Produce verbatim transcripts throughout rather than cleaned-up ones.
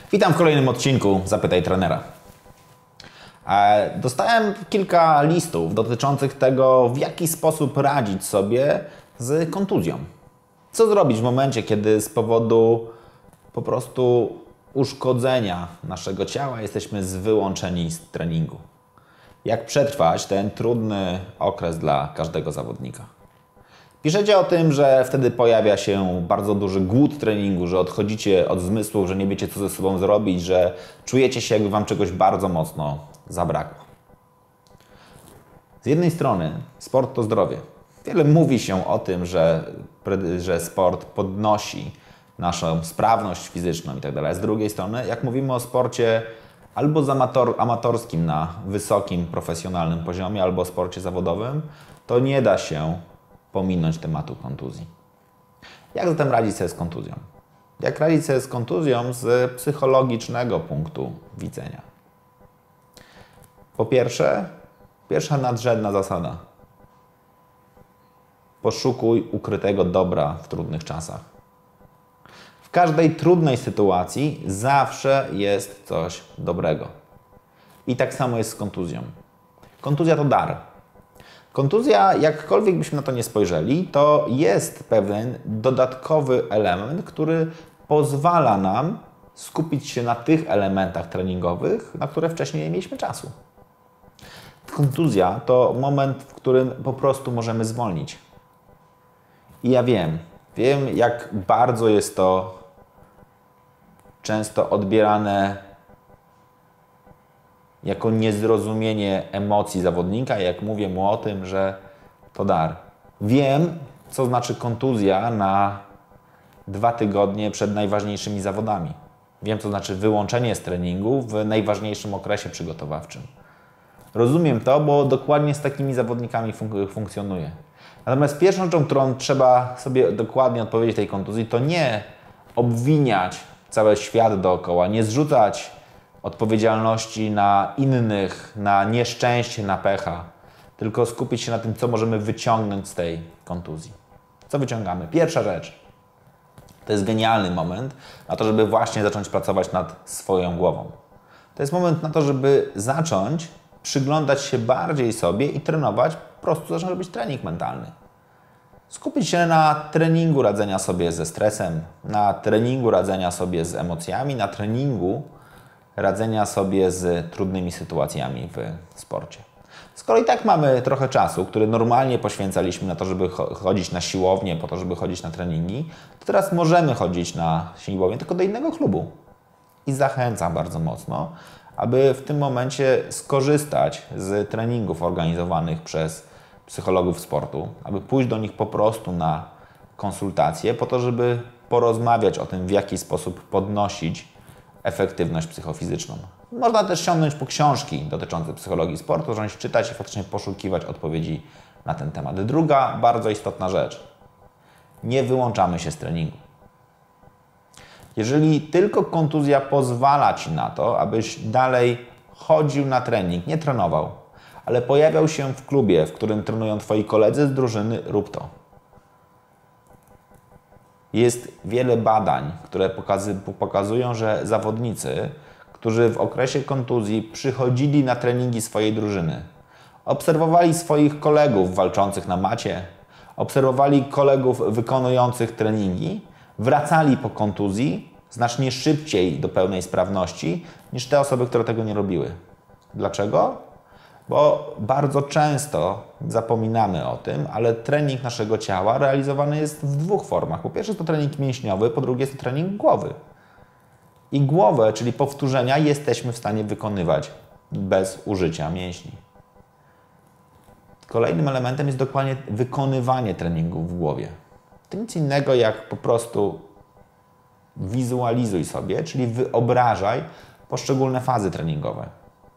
Witam w kolejnym odcinku Zapytaj Trenera. Dostałem kilka listów dotyczących tego, w jaki sposób radzić sobie z kontuzją. Co zrobić w momencie, kiedy z powodu po prostu uszkodzenia naszego ciała jesteśmy wyłączeni z treningu. Jak przetrwać ten trudny okres dla każdego zawodnika. Piszecie o tym, że wtedy pojawia się bardzo duży głód treningu, że odchodzicie od zmysłów, że nie wiecie, co ze sobą zrobić, że czujecie się, jakby Wam czegoś bardzo mocno zabrakło. Z jednej strony sport to zdrowie. Wiele mówi się o tym, że, że sport podnosi naszą sprawność fizyczną itd. Z drugiej strony, jak mówimy o sporcie albo z amator, amatorskim na wysokim, profesjonalnym poziomie, albo sporcie zawodowym, to nie da się pominąć tematu kontuzji. Jak zatem radzić sobie z kontuzją? Jak radzić sobie z kontuzją z psychologicznego punktu widzenia? Po pierwsze, pierwsza nadrzędna zasada. Poszukuj ukrytego dobra w trudnych czasach. W każdej trudnej sytuacji zawsze jest coś dobrego. I tak samo jest z kontuzją. Kontuzja to dar. Kontuzja, jakkolwiek byśmy na to nie spojrzeli, to jest pewien dodatkowy element, który pozwala nam skupić się na tych elementach treningowych, na które wcześniej nie mieliśmy czasu. Kontuzja to moment, w którym po prostu możemy zwolnić. I ja wiem, wiem, jak bardzo jest to często odbierane jako niezrozumienie emocji zawodnika, jak mówię mu o tym, że to dar. Wiem, co znaczy kontuzja na dwa tygodnie przed najważniejszymi zawodami. Wiem, co znaczy wyłączenie z treningu w najważniejszym okresie przygotowawczym. Rozumiem to, bo dokładnie z takimi zawodnikami fun- funkcjonuję. Natomiast pierwszą rzeczą, którą trzeba sobie dokładnie odpowiedzieć tej kontuzji, to nie obwiniać cały świat dookoła, nie zrzucać odpowiedzialności na innych, na nieszczęście, na pecha, tylko skupić się na tym, co możemy wyciągnąć z tej kontuzji. Co wyciągamy? Pierwsza rzecz. To jest genialny moment na to, żeby właśnie zacząć pracować nad swoją głową. To jest moment na to, żeby zacząć przyglądać się bardziej sobie i trenować, po prostu zacząć robić trening mentalny. Skupić się na treningu radzenia sobie ze stresem, na treningu radzenia sobie z emocjami, na treningu radzenia sobie z trudnymi sytuacjami w sporcie. Skoro i tak mamy trochę czasu, który normalnie poświęcaliśmy na to, żeby chodzić na siłownię, po to, żeby chodzić na treningi, to teraz możemy chodzić na siłownię, tylko do innego klubu. I zachęcam bardzo mocno, aby w tym momencie skorzystać z treningów organizowanych przez psychologów sportu, aby pójść do nich po prostu na konsultacje, po to, żeby porozmawiać o tym, w jaki sposób podnosić efektywność psychofizyczną. Można też sięgnąć po książki dotyczące psychologii sportu, zacząć czytać i faktycznie poszukiwać odpowiedzi na ten temat. Druga bardzo istotna rzecz. Nie wyłączamy się z treningu. Jeżeli tylko kontuzja pozwala Ci na to, abyś dalej chodził na trening, nie trenował, ale pojawiał się w klubie, w którym trenują Twoi koledzy z drużyny, rób to. Jest wiele badań, które pokazują, że zawodnicy, którzy w okresie kontuzji przychodzili na treningi swojej drużyny, obserwowali swoich kolegów walczących na macie, obserwowali kolegów wykonujących treningi, wracali po kontuzji znacznie szybciej do pełnej sprawności niż te osoby, które tego nie robiły. Dlaczego? Bo bardzo często zapominamy o tym, ale trening naszego ciała realizowany jest w dwóch formach. Po pierwsze jest to trening mięśniowy, po drugie jest to trening głowy. I głowę, czyli powtórzenia, jesteśmy w stanie wykonywać bez użycia mięśni. Kolejnym elementem jest dokładnie wykonywanie treningu w głowie. To nic innego jak po prostu wizualizuj sobie, czyli wyobrażaj poszczególne fazy treningowe.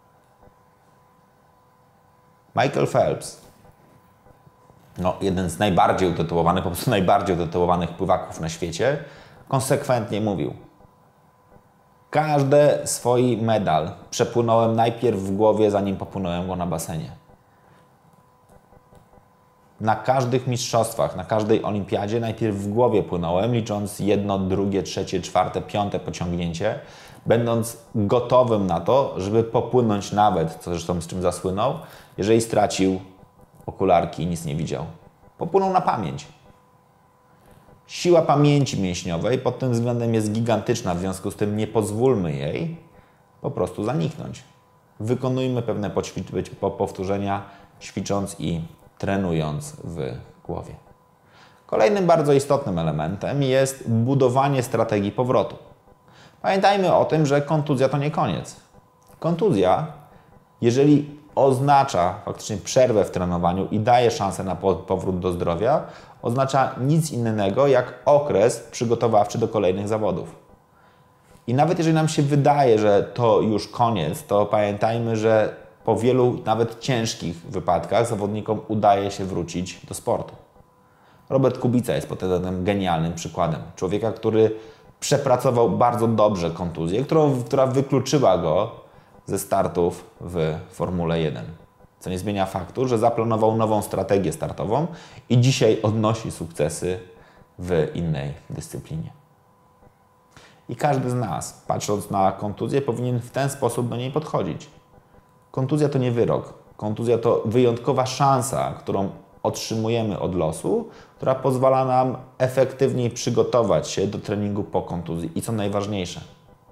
Michael Phelps, no, jeden z najbardziej utytułowanych, po prostu najbardziej utytułowanych pływaków na świecie, konsekwentnie mówił: każdy swój medal przepłynąłem najpierw w głowie, zanim popłynąłem go na basenie. na każdych mistrzostwach, na każdej olimpiadzie najpierw w głowie płynąłem, licząc jedno, drugie, trzecie, czwarte, piąte pociągnięcie, będąc gotowym na to, żeby popłynąć nawet, co zresztą z czym zasłynął, jeżeli stracił okularki i nic nie widział. Popłynął na pamięć. Siła pamięci mięśniowej pod tym względem jest gigantyczna, w związku z tym nie pozwólmy jej po prostu zaniknąć. Wykonujmy pewne powtórzenia, ćwicząc i trenując w głowie. Kolejnym bardzo istotnym elementem jest budowanie strategii powrotu. Pamiętajmy o tym, że kontuzja to nie koniec. Kontuzja, jeżeli oznacza faktycznie przerwę w trenowaniu i daje szansę na powrót do zdrowia, oznacza nic innego jak okres przygotowawczy do kolejnych zawodów. I nawet jeżeli nam się wydaje, że to już koniec, to pamiętajmy, że po wielu nawet ciężkich wypadkach zawodnikom udaje się wrócić do sportu. Robert Kubica jest pod tym genialnym przykładem. Człowieka, który przepracował bardzo dobrze kontuzję, którą, która wykluczyła go ze startów w Formule jeden. Co nie zmienia faktu, że zaplanował nową strategię startową i dzisiaj odnosi sukcesy w innej dyscyplinie. I każdy z nas, patrząc na kontuzję, powinien w ten sposób do niej podchodzić. Kontuzja to nie wyrok. Kontuzja to wyjątkowa szansa, którą otrzymujemy od losu, która pozwala nam efektywniej przygotować się do treningu po kontuzji. I co najważniejsze,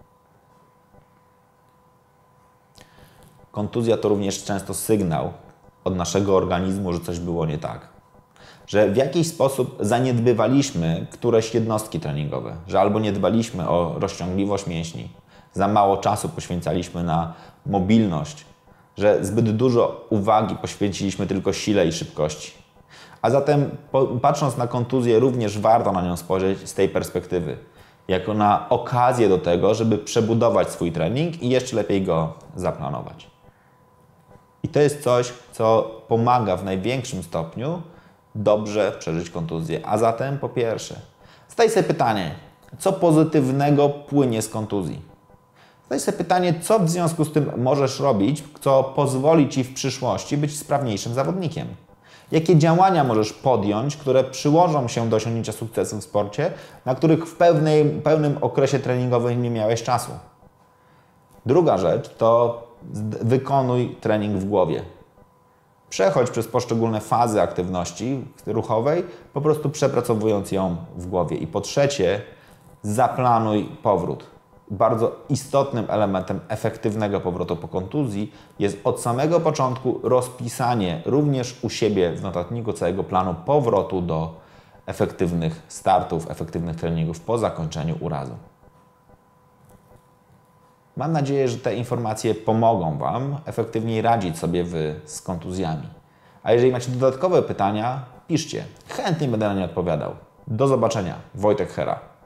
kontuzja to również często sygnał od naszego organizmu, że coś było nie tak. Że w jakiś sposób zaniedbywaliśmy któreś jednostki treningowe, że albo nie dbaliśmy o rozciągliwość mięśni, za mało czasu poświęcaliśmy na mobilność, że zbyt dużo uwagi poświęciliśmy tylko sile i szybkości. A zatem patrząc na kontuzję, również warto na nią spojrzeć z tej perspektywy, jako na okazję do tego, żeby przebudować swój trening i jeszcze lepiej go zaplanować. I to jest coś, co pomaga w największym stopniu dobrze przeżyć kontuzję. A zatem po pierwsze, zadaj sobie pytanie, co pozytywnego płynie z kontuzji? Zadaj sobie pytanie, co w związku z tym możesz robić, co pozwoli Ci w przyszłości być sprawniejszym zawodnikiem. Jakie działania możesz podjąć, które przyłożą się do osiągnięcia sukcesu w sporcie, na których w pewnej, pełnym okresie treningowym nie miałeś czasu? Druga rzecz to wykonuj trening w głowie. Przechodź przez poszczególne fazy aktywności ruchowej, po prostu przepracowując ją w głowie. I po trzecie, zaplanuj powrót. Bardzo istotnym elementem efektywnego powrotu po kontuzji jest od samego początku rozpisanie również u siebie w notatniku całego planu powrotu do efektywnych startów, efektywnych treningów po zakończeniu urazu. Mam nadzieję, że te informacje pomogą Wam efektywniej radzić sobie w, z kontuzjami. A jeżeli macie dodatkowe pytania, piszcie. Chętnie będę na nie odpowiadał. Do zobaczenia. Wojtek Hera.